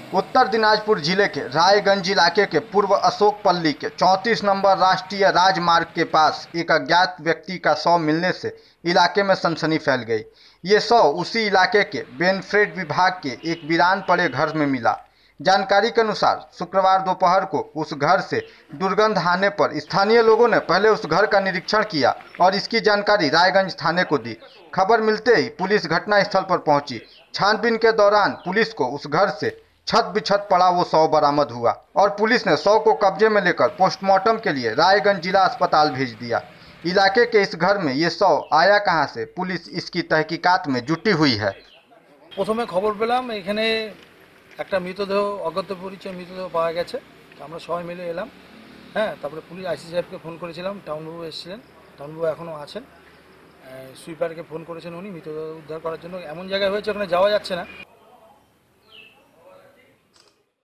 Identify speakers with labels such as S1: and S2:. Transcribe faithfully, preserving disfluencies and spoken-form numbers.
S1: उत्तर दिनाजपुर जिले के रायगंज इलाके के पूर्व अशोक पल्ली के चौंतीस नंबर राष्ट्रीय राजमार्ग के पास एक अज्ञात व्यक्ति का शव मिलने से इलाके में सनसनी फैल गई। ये शव उसी इलाके के बेनफ्रेड विभाग के एक वीरान पड़े घर में मिला। जानकारी के अनुसार शुक्रवार दोपहर को उस घर से दुर्गंध आने पर स्थानीय लोगों ने पहले उस घर का निरीक्षण किया और इसकी जानकारी रायगंज थाने को दी। खबर मिलते ही पुलिस घटनास्थल पर पहुंची। छानबीन के दौरान पुलिस को उस घर से छत बिछत पड़ा वो शव बरामद हुआ और पुलिस ने शव को कब्जे में लेकर पोस्टमार्टम के लिए रायगंज जिला अस्पताल भेज दिया। इलाके के इस घर में ये शव आया कहां से, पुलिस इसकी तहकीकात में जुटी हुई है।
S2: প্রথমে খবর পেলাম এখানে একটা মৃতদেহ অজ্ঞাত পরিচয় মৃতদেহ পাওয়া গেছে। আমরা সবাই মিলে এলাম। হ্যাঁ, তারপরে পুলিশ আইসি সাহেবকে ফোন করেছিলাম, টাউনবাবু এসেছিলেন, টাউনবাবু এখনও আছেন। সুইপারকে ফোন করেছেন উনি মৃতদেহ উদ্ধার করার জন্য। এমন জায়গায় হয়েছে ওখানে যাওয়া যাচ্ছে না।